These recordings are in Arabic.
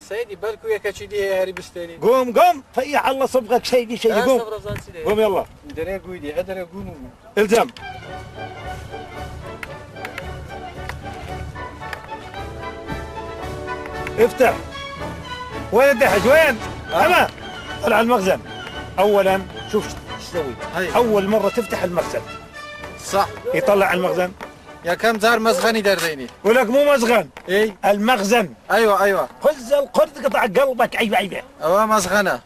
سيدي بالكو يا كاتشيدي هي هاري بستاني. قوم فيح الله صبغك شيء قوم. قوم يلا. دري قويدي ادري قوم. الزم. افتح. وين الدحج وين؟ أما طلع المخزن. أولاً شوف ايش تسوي. أول مرة تفتح المخزن. صح. يطلع المخزن. يا كم زار مزغني درديني. ولك مو مزغن. اي المخزن. ايوه. خز القرد قطع قلبك عيبه. هو مزغنة.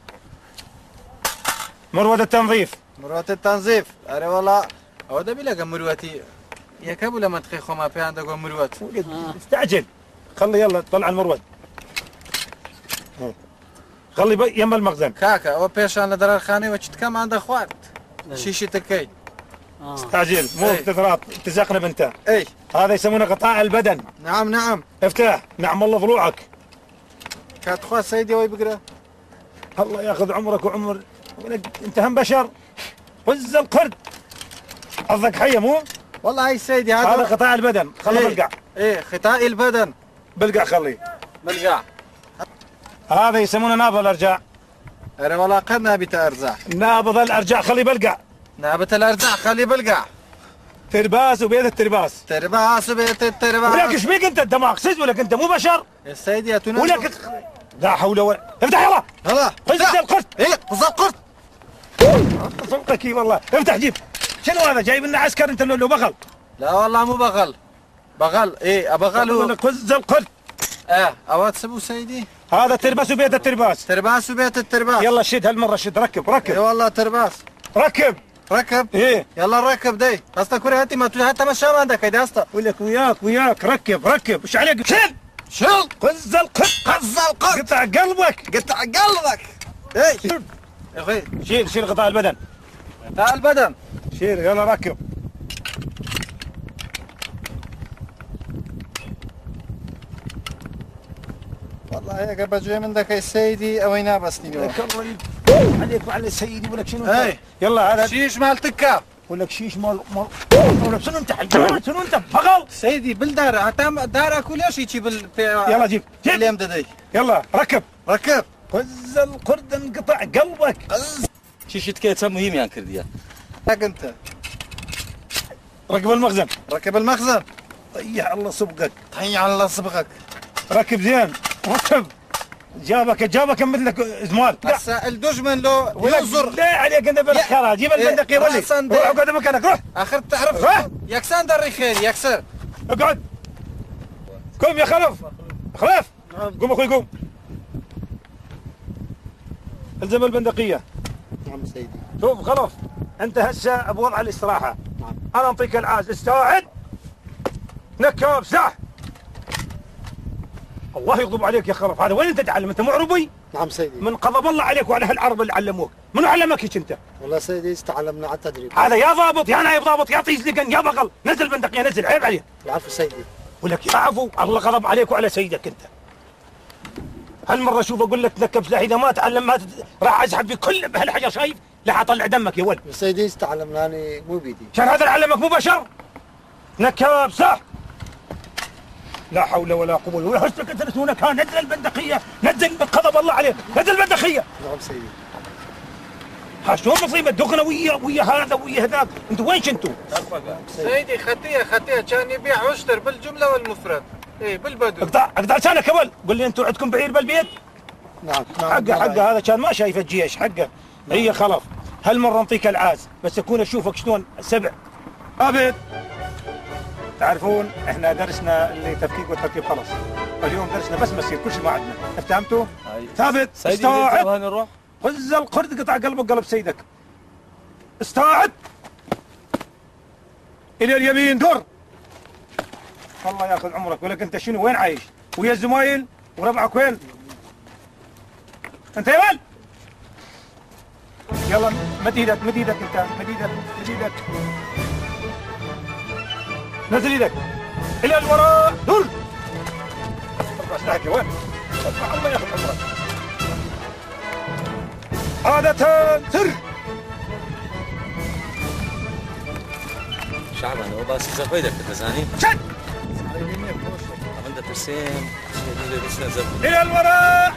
مروة التنظيف. أري والله. هو ده بيلاقي مروتي. يا كابو لما تخيخو ما في عندك مروت. استعجل. خلي يلا طلع المروت. خلي يم المخزن. كاكا هو بيشان لدرار خاني وشت كم عندك خوارت. شيشي تكي. استعجل مو تثرات تزقنا بنتا. اي هذا يسمونه قطاع البدن. نعم. افتح. نعم الله ضلوعك. كاتخوا سيدي وي بقرا. الله ياخذ عمرك وعمر انت هم بشر. خز القرد. قصدك حيه مو؟ والله هاي سيدي هذا قطاع البدن. خليه بلقع. ايه قطاع البدن. بلقع خليه. بلقع. هذا يسمونه نابض الارجاع. أري والله قد نابت ارزاع. نابض الارجاع خليه بلقع. نابت الارزاع خليه بلقع. ترباس وبيت الترباس. ترباس وبيت الترباس. ولك ايش بيك انت الدماغ سيد ولك انت مو بشر. يا سيدي يا تونس. ولك لا حول ولا افتح يلا. خذ القرد. ايه خذ القرد. صدقك والله افتح جيب. شنو هذا جايب لنا عسكر انت لو بغل. لا والله مو بغل ايه ابغل هو. خذ القرد. اوات سبو سيدي. هذا ترباس وبيت الترباس. ترباس وبيت الترباس. يلا شد هالمره شد ركب. اي والله ترباس. ركب. ايه يلا نركب دي استا كوري هاتي ما حتى مشى ما عندك هيدا استا. ولك وياك ركب ايش عليك شل خذ القرد. قطع قلبك. ايه يا اخي شيل قطاع البدن. قطاع البدن شيل يلا ركب. والله هيك بجي من ذاك سيدي اوينا بس الله عليك وعلى سيدي ولك شنو يلا هذا شيش مال تكا. ولك شيش مال ولك شنو انت شنو انت بغل سيدي بالدار دار اكل شيء يلا جيب اليوم ددي. يلا ركب. خذ القرد انقطع قلبك. شيشت كيتها مهم يعني كرديا. لك انت ركب المخزن. طيح الله صبغك. ركب زين ركب. جابك مثلك زمال. بس الدجمن لو ينظر. لا عليك انت بالخيار جيب البندقيه ولي روح اقعد مكانك روح. اخر تعرف يكسر دري خير يكسر. اقعد. قوم يا خلف. قوم اخوي قوم. الزم البندقيه. نعم سيدي. شوف خلف انت هسه بوضع الاستراحه. نعم. انا اعطيك العاز استوعب. نكاب سلاح. الله يغضب عليك يا خلف هذا وين انت تتعلم انت مو عربي؟ نعم سيدي. من غضب الله عليك وعلى هالعرب اللي علموك، منو علمك هيك انت؟ والله سيدي تعلمنا على التدريب. هذا يا ضابط يا نايب ضابط يا طيزلقن يا بغل، نزل بندقية نزل عيب عليك. العفو سيدي. ولك يا عفو الله غضب عليك وعلى سيدك انت. هالمرة شوف اقول لك تنكب سلاح اذا ما تعلم ما راح اسحب في كل بهالحجر شايف؟ لا اطلع دمك يا ولد. سيدي تعلمنا انا مو بيدي. عشان هذا اللي علمك مو بشر؟ نكاب سلاح. لا حول ولا قوة ولا حسبك انت هناك نزل البندقية نزل بغضب الله عليك نزل البندقية. نعم سيدي. ها شلون مصيبة دخنة ويا هذا ويا هذاك انتوا وين كنتوا؟ سيدي خطية كان يبيع ويشتر بالجملة والمفرد. ايه بالبدو. اقطع لسانك يا ولد قول لي انتوا عندكم بعير بالبيت؟ نعم. حقه هذا كان ما شايف الجيش حقه. هي خلف هالمرة نعطيك العاز بس اكون اشوفك شلون سبع. ابد تعرفون احنا درسنا اللي تفكيك والتركيب خلص. اليوم درسنا بس مسير كل شيء ما عندنا، افتهمتوا؟ ثابت استوعب. نروح. خذ القرد قطع قلبك قلب سيدك. استوعب. الى اليمين دور. الله ياخذ عمرك ولك انت شنو وين عايش؟ ويا الزمايل وربعك وين؟ انت يا ولد. يلا مد ايدك انت مد ايدك. نزل ايدك الى الوراء دول. ارفع سلاحك يا وين؟ ارفع الله ياخذ عمرك. عادة سر. شعبان هو بس اذا فايدك بالتزانين. شد. عندك ترسيم. الى الوراء.